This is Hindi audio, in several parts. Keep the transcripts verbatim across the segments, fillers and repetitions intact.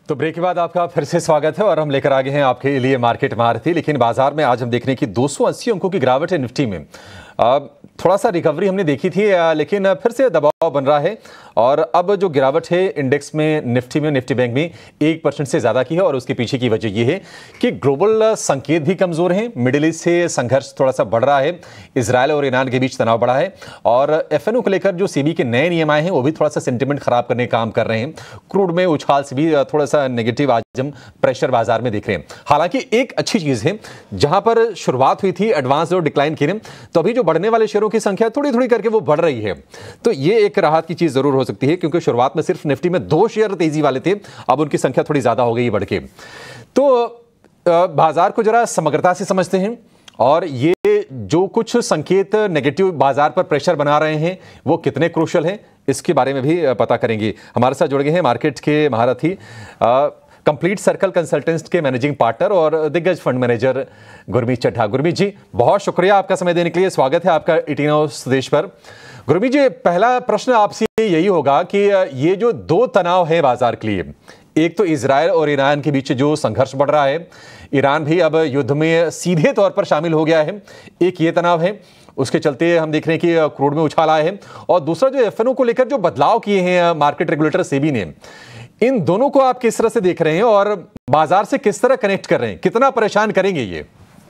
तो ब्रेक के बाद आपका फिर से स्वागत है और हम लेकर आ गए हैं आपके लिए मार्केट महारथी। लेकिन बाजार में आज हम देख रहे हैं कि दो सौ अस्सी अंकों की गिरावट है निफ्टी में। थोड़ा सा रिकवरी हमने देखी थी, लेकिन फिर से दबाव बन रहा है और अब जो गिरावट है इंडेक्स में, निफ्टी में, निफ्टी बैंक में एक परसेंट से ज़्यादा की है। और उसके पीछे की वजह यह है कि ग्लोबल संकेत भी कमज़ोर हैं। मिडिल ईस्ट से संघर्ष थोड़ा सा बढ़ रहा है, इजरायल और ईरान के बीच तनाव बढ़ा है और एफ एन ओ को लेकर जो सेबी के नए नियम आए हैं वो भी थोड़ा सा सेंटिमेंट खराब करने का काम कर रहे हैं। क्रूड में उछाल से भी थोड़ा सा नेगेटिव आज हम प्रेशर बाजार में देख रहे हैं। हालांकि एक अच्छी चीज़ है, जहां पर शुरुआत हुई थी एडवांस और डिक्लाइन की, तो अभी जो बढ़ने वाले शेयरों की संख्या थोड़ी थोड़ी करके वो बढ़ रही है। तो ये एक राहत की चीज जरूर हो सकती है, क्योंकि शुरुआत में सिर्फ निफ्टी में दो शेयर तेजी वाले थे, अब उनकी संख्या थोड़ी ज्यादा हो गई बढ़ के। तो बाजार को जरा समग्रता से समझते हैं और ये जो कुछ संकेत नेगेटिव बाजार पर प्रेशर बना रहे हैं वो कितने क्रूशल हैं, इसके बारे में भी पता करेंगे। हमारे साथ जुड़ गए हैं मार्केट के महारथी, कंप्लीट सर्कल कंसल्टेंट्स के मैनेजिंग पार्टनर और दिग्गज फंड मैनेजर गुरमीत चड्ढा। गुरमीत जी, बहुत शुक्रिया आपका समय देने के लिए, स्वागत है आपका एटीन हाउस देश पर। गुरमीत जी, पहला प्रश्न आपसे यही होगा कि ये जो दो तनाव है बाजार के लिए, एक तो इजरायल और ईरान के बीच जो संघर्ष बढ़ रहा है, ईरान भी अब युद्ध में सीधे तौर पर शामिल हो गया है, एक ये तनाव है, उसके चलते हम देख रहे हैं कि क्रूड में उछाल आए हैं, और दूसरा जो एफ एन ओ को लेकर जो बदलाव किए हैं मार्केट रेगुलेटर सेबी ने, इन दोनों को आप किस तरह से देख रहे हैं और बाजार से किस तरह कनेक्ट कर रहे हैं, कितना परेशान करेंगे ये?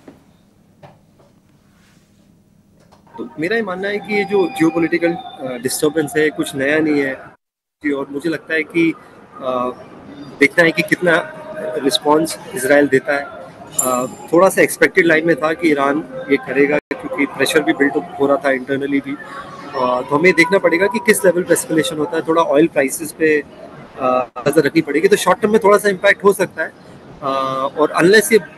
तो मेरा ये मानना है कि ये जो जियोपॉलिटिकल डिस्टर्बेंस है कुछ नया नहीं है, और मुझे लगता है कि आ, देखना है कि कितना रिस्पांस इजराइल देता है। आ, थोड़ा सा एक्सपेक्टेड लाइन में था कि ईरान ये करेगा, क्योंकि प्रेशर भी बिल्ड हो रहा था इंटरनली भी। आ, तो हमें देखना पड़ेगा कि किस लेवल पे एस्केलेशन होता है। थोड़ा ऑयल प्राइसेस पे नजर रखनी पड़ेगी, तो शॉर्ट टर्म में थोड़ा सा इम्पैक्ट हो सकता है। आ, और अनलेस ये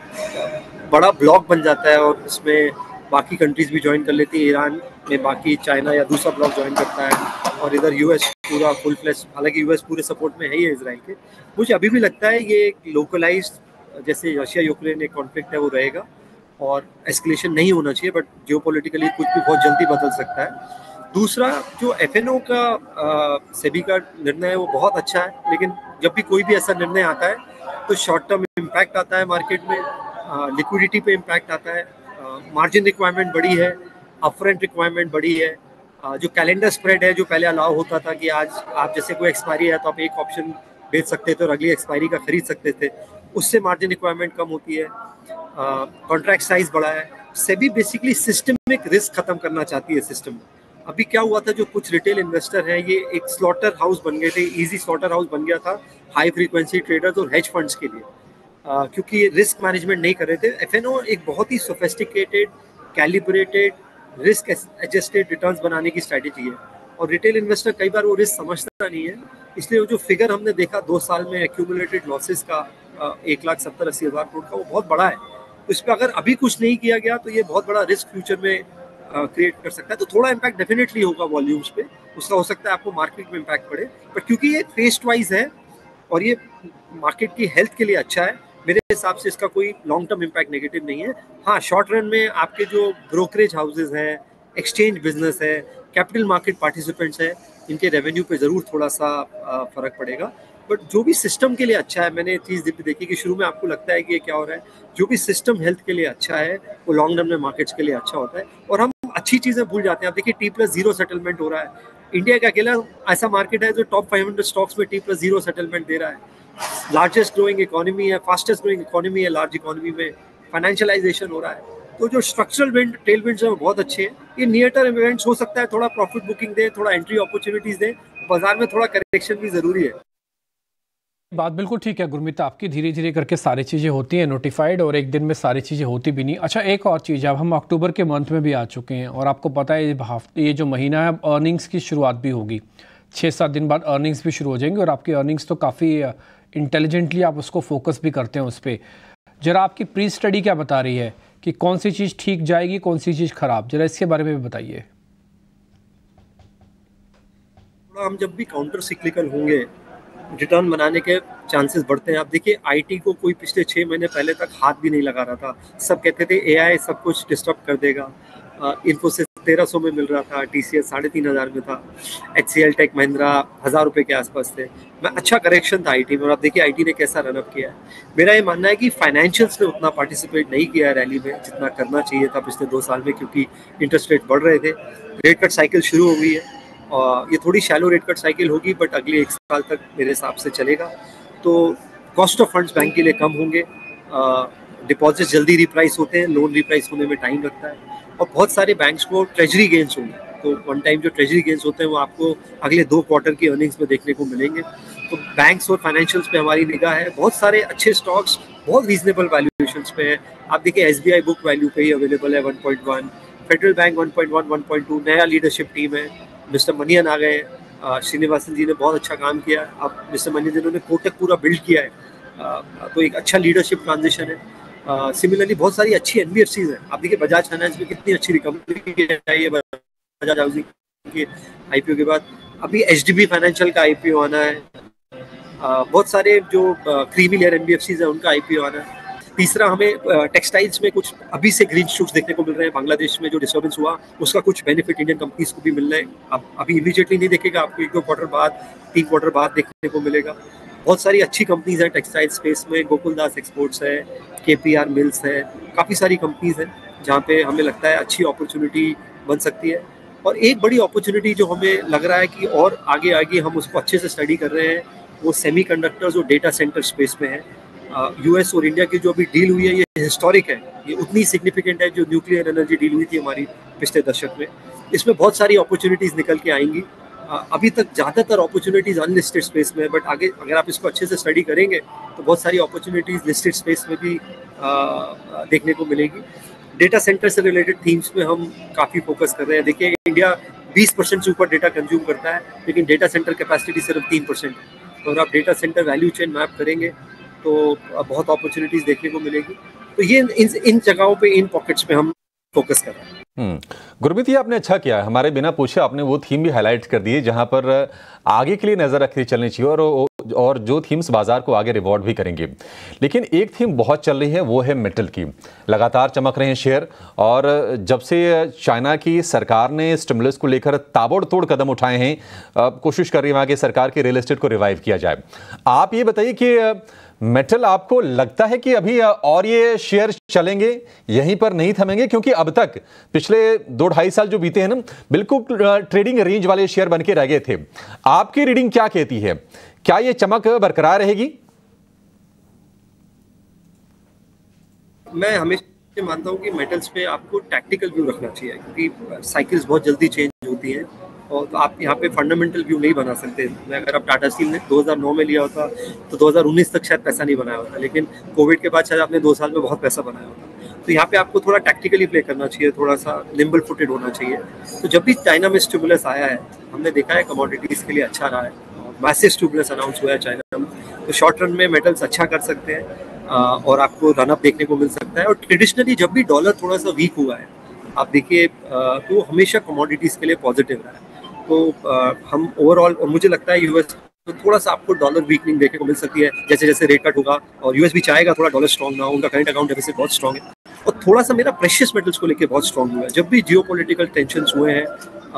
बड़ा ब्लॉक बन जाता है और उसमें बाकी कंट्रीज भी ज्वाइन कर लेती है, ईरान में बाकी चाइना या दूसरा ब्लॉक ज्वाइन करता है और इधर यूएस पूरा फुल फ्लैश, हालांकि यूएस पूरे सपोर्ट में है ही है इजराइल के। मुझे अभी भी लगता है ये एक लोकलाइज्ड जैसे रशिया यूक्रेन एक कॉन्फ्लिक्ट है वो रहेगा और एस्केलेशन नहीं होना चाहिए, बट जियोपॉलिटिकली कुछ भी बहुत जल्दी बदल सकता है। दूसरा जो एफ एन ओ का सेबी का निर्णय है वो बहुत अच्छा है, लेकिन जब भी कोई भी ऐसा निर्णय आता है तो शॉर्ट टर्म इम्पैक्ट आता है मार्केट में, लिक्विडिटी पे इम्पैक्ट आता है, मार्जिन रिक्वायरमेंट बढ़ी है, अपफ्रंट रिक्वायरमेंट बढ़ी है, जो कैलेंडर स्प्रेड है जो पहले अलाउ होता था कि आज आप जैसे कोई एक्सपायरी है तो आप एक ऑप्शन बेच सकते थे और अगली एक्सपायरी का खरीद सकते थे, उससे मार्जिन रिक्वायरमेंट कम होती है, कॉन्ट्रैक्ट साइज बढ़ा है। सेबी बेसिकली सिस्टमिक रिस्क खत्म करना चाहती है सिस्टम में। अभी क्या हुआ था, जो कुछ रिटेल इन्वेस्टर हैं ये एक स्लॉटर हाउस बन गए थे, इजी स्लॉटर हाउस बन गया था हाई फ्रीक्वेंसी ट्रेडर्स और हेज फंड्स के लिए, आ, क्योंकि रिस्क मैनेजमेंट नहीं कर रहे थे। एफ एन ओ एक बहुत ही sophisticated, calibrated, risk adjusted returns बनाने की स्ट्रैटेजी है, और रिटेल इन्वेस्टर कई बार वो रिस्क समझता नहीं है। इसलिए वो जो फिगर हमने देखा दो साल में एक्यूमुलेटेड लॉसेस का एक लाख सत्तर अस्सी हज़ार करोड़ का, वो बहुत बड़ा है। तो इस पर अगर अभी कुछ नहीं किया गया तो ये बहुत बड़ा रिस्क फ्यूचर में क्रिएट uh, कर सकता है। तो थोड़ा इम्पैक्ट डेफिनेटली होगा वॉल्यूम्स पे, उसका हो सकता है आपको मार्केट में इम्पैक्ट पड़े, बट क्योंकि ये फेस्ड वाइज है और ये मार्केट की हेल्थ के लिए अच्छा है, मेरे हिसाब से इसका कोई लॉन्ग टर्म इम्पैक्ट नेगेटिव नहीं है। हाँ, शॉर्ट रन में आपके जो ब्रोकरेज हाउसेज हैं, एक्सचेंज बिजनेस है, कैपिटल मार्केट पार्टिसिपेंट्स है, इनके रेवेन्यू पे ज़रूर थोड़ा सा फर्क पड़ेगा, बट जो भी सिस्टम के लिए अच्छा है, मैंने चीज़ देखी कि शुरू में आपको लगता है कि ये क्या हो रहा है, जो भी सिस्टम हेल्थ के लिए अच्छा है वो लॉन्ग रन में मार्केट्स के लिए अच्छा होता है, और हम अच्छी चीज़ें भूल जाते हैं। आप देखिए टी प्लस जीरो सेटलमेंट हो रहा है, इंडिया का अकेला ऐसा मार्केट है जो टॉप फाइव हंड्रेड स्टॉक्स में टी प्लस जीरो सेटलमेंट दे रहा है। लार्जेस्ट ग्रोइंग इकोनॉमी है, फास्टेस्ट ग्रोइंग इकोनॉमी है, लार्ज इकोनॉमी में फाइनेंशियलाइजेशन हो रहा है। तो जो स्ट्रक्चरल विंड टेल विंड्स हैं वो बहुत अच्छे हैं। ये नियर टर्म इवेंट्स हो सकता है थोड़ा प्रॉफिट बुकिंग दे, थोड़ा एंट्री अपॉर्चुनिटीज दे, बाजार में थोड़ा करेक्शन भी जरूरी है। बात बिल्कुल ठीक है गुरमीत, आपकी धीरे धीरे करके सारी चीज़ें होती हैं नोटिफाइड, और एक दिन में सारी चीज़ें होती भी नहीं। अच्छा, एक और चीज़, अब हम अक्टूबर के मंथ में भी आ चुके हैं और आपको पता है ये ये जो महीना है अर्निंग्स की शुरुआत भी होगी, छः सात दिन बाद अर्निंग्स भी शुरू हो जाएंगे, और आपकी अर्निंग्स तो काफ़ी इंटेलिजेंटली आप उसको फोकस भी करते हैं उस पर। ज़रा आपकी प्री स्टडी क्या बता रही है कि कौन सी चीज़ ठीक जाएगी, कौन सी चीज़ ख़राब, ज़रा इसके बारे में भी बताइए। हम जब भी काउंटर सिक्लिकल होंगे रिटर्न बनाने के चांसेस बढ़ते हैं। आप देखिए आईटी को कोई पिछले छः महीने पहले तक हाथ भी नहीं लगा रहा था, सब कहते थे एआई सब कुछ डिस्टर्ब कर देगा, इन्फोसिस तेरह सौ में मिल रहा था, टीसीएस साढ़े तीन हज़ार में था, एचसीएल टेक महिंद्रा हज़ार रुपये के आसपास थे। मैं अच्छा करेक्शन था आईटी में, और आप देखिए आईटी ने कैसा रनअप किया है। मेरा ये मानना है कि फाइनेंशियल्स ने उतना पार्टिसिपेट नहीं किया है रैली में जितना करना चाहिए था पिछले दो साल में, क्योंकि इंटरेस्ट रेट बढ़ रहे थे। रेट कट साइकिल शुरू हो गई है, और ये थोड़ी शैलो रेट कट साइकिल होगी, बट अगले एक साल तक मेरे हिसाब से चलेगा। तो कॉस्ट ऑफ फंड्स बैंक के लिए कम होंगे, डिपॉजिट जल्दी रिप्राइस होते हैं, लोन रिप्राइस होने में टाइम लगता है, और बहुत सारे बैंक्स को ट्रेजरी गेन्स होंगे। तो वन टाइम जो ट्रेजरी गेन्स होते हैं वो आपको अगले दो क्वार्टर की अर्निंग्स में देखने को मिलेंगे। तो बैंक्स और फाइनेंशियल्स पे हमारी निगाह है। बहुत सारे अच्छे स्टॉक्स बहुत रीजनेबल वैल्यूएशंस पे हैं। आप देखिए एसबीआई बुक वैल्यू पे ही अवेलेबल है one point one, federal bank one point one, one point two, नया लीडरशिप टीम है, मिस्टर मनियन आ गए, श्रीनिवासन जी ने बहुत अच्छा काम किया। अब मिस्टर मनियन जिन्होंने कोटक पूरा बिल्ड किया है, आ, तो एक अच्छा लीडरशिप ट्रांजिशन है। सिमिलरली बहुत सारी अच्छी एनबीएफसीज हैं। आप देखिए बजाज फाइनेंस में कितनी अच्छी रिकवरी आई है बजाज हाउसिंग के आईपीओ के बाद। अभी एचडीबी फाइनेंशियल का आईपीओ आना है, आ, बहुत सारे जो क्रीमी लेयर एनबीएफसीज हैं उनका आईपीओ आना है। तीसरा, हमें टेक्सटाइल्स में कुछ अभी से ग्रीन शूट्स देखने को मिल रहे हैं। बांग्लादेश में जो डिस्टर्बेंस हुआ उसका कुछ बेनिफिट इंडियन कंपनीज को भी मिल रहा है। अब अभी इमीडिएटली नहीं देखेगा, आपको एक दो क्वार्टर बाद, तीन क्वार्टर बाद देखने को मिलेगा। बहुत सारी अच्छी कंपनीज हैं टेक्सटाइल स्पेस में, गोकुलदास एक्सपोर्ट्स है, केपीआर मिल्स है, काफ़ी सारी कंपनीज हैं जहाँ पे हमें लगता है अच्छी अपॉर्चुनिटी बन सकती है। और एक बड़ी अपॉर्चुनिटी जो हमें लग रहा है कि और आगे आगे हम उसको अच्छे से स्टडी कर रहे हैं, वो सेमीकंडक्टर्स और डेटा सेंटर स्पेस में है। यूएस और इंडिया की जो अभी डील हुई है ये हिस्टोरिक है, ये उतनी सिग्निफिकेंट है जो न्यूक्लियर एनर्जी डील हुई थी हमारी पिछले दशक में। इसमें बहुत सारी अपॉर्चुनिटीज़ निकल के आएंगी। अभी तक ज़्यादातर अपॉर्चुनिटीज़ अनलिस्टेड स्पेस में है, बट आगे अगर आप इसको अच्छे से स्टडी करेंगे तो बहुत सारी अपॉर्चुनिटीज़ लिस्टेड स्पेस में भी आ, देखने को मिलेगी। डेटा सेंटर से रिलेटेड थीम्स में हम काफ़ी फोकस कर रहे हैं। देखिए इंडिया बीस परसेंट से ऊपर डेटा कंज्यूम करता है, लेकिन डेटा सेंटर कैपेसिटी सिर्फ तीन परसेंट है। तो अगर आप data centre value chain map करेंगे तो बहुत अपॉर्चुनिटीज़ देखने को मिलेगी। तो ये इन इन जगहों पे, इन पॉकेट्स पे हम फोकस कर रहे हैं। गुरमीत, ये आपने अच्छा किया, हमारे बिना पूछे आपने वो थीम भी हाईलाइट कर दी जहां पर आगे के लिए नजर रखनी चलनी चाहिए, और और जो थीम्स बाजार को आगे रिवॉर्ड भी करेंगे। लेकिन एक थीम बहुत चल रही है, वो है मेटल की। लगातार चमक रहे हैं शेयर, और जब से चाइना की सरकार ने स्टिमुलस को लेकर ताबड़तोड़ कदम उठाए हैं, कोशिश कर रही है वहां की सरकार के रियल एस्टेट को रिवाइव किया जाए। आप ये बताइए कि मेटल, आपको लगता है कि अभी और ये शेयर चलेंगे, यहीं पर नहीं थमेंगे? क्योंकि अब तक पिछले दो ढाई साल जो बीते हैं ना, बिल्कुल ट्रेडिंग रेंज वाले शेयर बन के रह गए थे। आपकी रीडिंग क्या कहती है? क्या ये चमक बरकरार रहेगी? मैं हमेशा मानता हूं कि मेटल्स पे आपको टैक्टिकल व्यू रखना चाहिए, क्योंकि साइकिल्स बहुत जल्दी चेंज होती हैं, और तो आप यहाँ पे फंडामेंटल व्यू नहीं बना सकते। अगर आप टाटा स्टील ने दो हज़ार नौ में लिया होता तो दो हज़ार उन्नीस तक शायद पैसा नहीं बनाया होता, लेकिन कोविड के बाद शायद आपने दो साल में बहुत पैसा बनाया होता। तो यहाँ पे आपको थोड़ा टैक्टिकली प्ले करना चाहिए, थोड़ा सा निम्बल फुटेड होना चाहिए। तो जब भी चाइना में स्टिमुलस आया है, हमने देखा है कमोडिटीज़ के लिए अच्छा रहा है, मैसिव स्टिमुलस अनाउंस हुआ है चाइना में, तो शॉर्ट रन में मेटल्स अच्छा कर सकते हैं और आपको रनअप देखने को मिल सकता है। और ट्रेडिशनली जब भी डॉलर थोड़ा सा वीक हुआ है, आप देखिए तो हमेशा कमोडिटीज़ के लिए पॉजिटिव रहा है। तो आ, हम ओवरऑल, और मुझे लगता है यूएस तो थोड़ा सा आपको डॉलर वीकनिंग देखने को मिल सकती है जैसे जैसे रेट कट होगा, और यूएस भी चाहेगा थोड़ा डॉलर स्ट्रॉन्ग ना हो, उनका करंट अकाउंट डेफिसिट बहुत स्ट्रॉन्ग है। और थोड़ा सा मेरा प्रेशियस मेटल्स को लेकर बहुत स्ट्रॉन्ग हुआ है। जब भी जियोपॉलिटिकल टेंशन्स हुए हैं,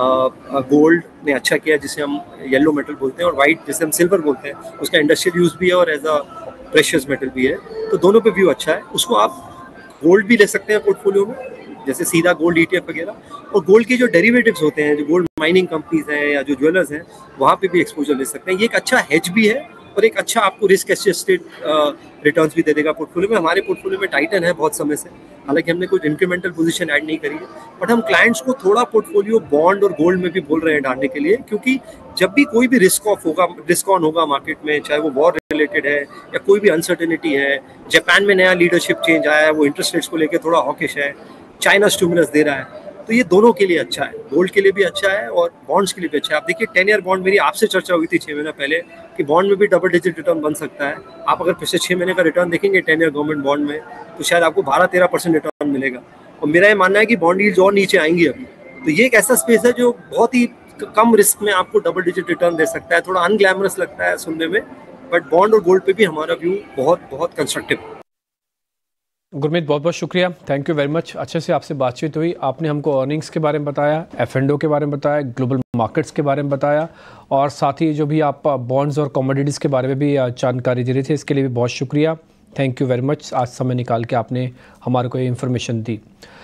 गोल्ड ने अच्छा किया, जिसे हम येलो मेटल बोलते हैं, और वाइट जिसे हम सिल्वर बोलते हैं, उसका इंडस्ट्रियल यूज भी है और एज अ प्रेशियस मेटल भी है। तो दोनों पे व्यू अच्छा है। उसको आप गोल्ड भी ले सकते हैं पोर्टफोलियो में, जैसे सीधा गोल्ड ईटीएफ वगैरह, और गोल्ड के जो डेरिवेटिव्स होते हैं, जो गोल्ड माइनिंग कंपनीज हैं या जो ज्वेलर्स हैं, वहाँ पे भी एक्सपोजर ले सकते हैं। ये एक अच्छा हेज भी है और एक अच्छा आपको रिस्क एडजस्टेड रिटर्न्स भी दे देगा पोर्टफोलियो में। हमारे पोर्टफोलियो में टाइटन है बहुत समय से, हालांकि हमने कुछ इंक्रीमेंटल पोजीशन ऐड नहीं करी है, बट हम क्लाइंट्स को थोड़ा पोर्टफोलियो बॉन्ड और गोल्ड में भी बोल रहे हैं डालने के लिए, क्योंकि जब भी कोई भी रिस्क ऑफ होगा, रिस्क ऑन होगा मार्केट में, चाहे वो वॉर रिलेटेड है या कोई भी अनसर्टेनिटी है, जापान में नया लीडरशिप चेंज आया है, वो इंटरेस्ट रेट्स को लेकर थोड़ा हॉकिश है, चाइना स्टिमुलस दे रहा है, तो ये दोनों के लिए अच्छा है। गोल्ड के लिए भी अच्छा है और बॉन्ड्स के लिए भी अच्छा है। आप देखिए टेन ईयर बॉन्ड, मेरी आपसे चर्चा हुई थी छः महीना पहले कि बॉन्ड में भी डबल डिजिट रिटर्न बन सकता है। आप अगर पिछले छः महीने का रिटर्न देखेंगे टेन ईयर गवर्नमेंट बॉन्ड में, तो शायद आपको बारह तेरह परसेंट रिटर्न मिलेगा। और मेरा ये मानना है कि बॉन्ड यील्ड्स और नीचे आएंगी अभी। तो ये एक ऐसा स्पेस है जो बहुत ही कम रिस्क में आपको डबल डिजिट रिटर्न दे सकता है। थोड़ा अनग्लैमरस लगता है सुनने में, बट बॉन्ड और गोल्ड पे भी हमारा व्यू बहुत बहुत कंस्ट्रक्टिव है। गुरमीत बहुत बहुत शुक्रिया, थैंक यू वेरी मच। अच्छे से आपसे बातचीत हुई, आपने हमको अर्निंग्स के बारे में बताया, एफ एंड ओ के बारे में बताया, ग्लोबल मार्केट्स के बारे में बताया और साथ ही जो भी आप बॉन्ड्स और कमोडिटीज़ के बारे में भी जानकारी दे रहे थे, इसके लिए भी बहुत शुक्रिया। थैंक यू वेरी मच, आज समय निकाल के आपने हमारे को ये इन्फॉर्मेशन दी।